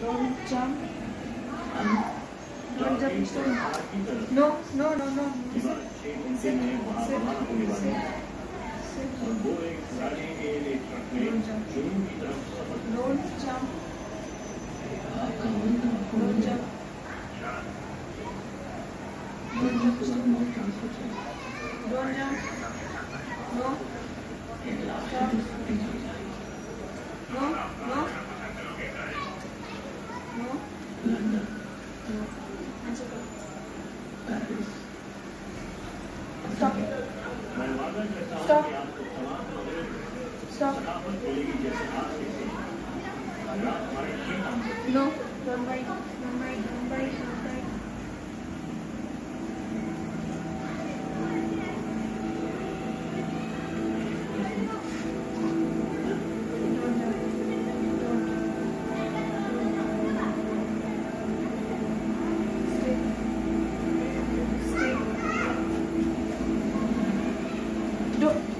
Don't jump. Don't jump. Stone. No, no, no, no. Sit. Sit. Sit. Sit. Don't jump. Don't jump. Don't jump. Don't jump. Don't jump. No. Stop. No. No. No. London, No. Answer. Paris. Stop. Stop. Stop. No. Don't bite. Don't bite. Don't bite. Don't bite. Don't jump. Don't. Stay. Stay. Don't.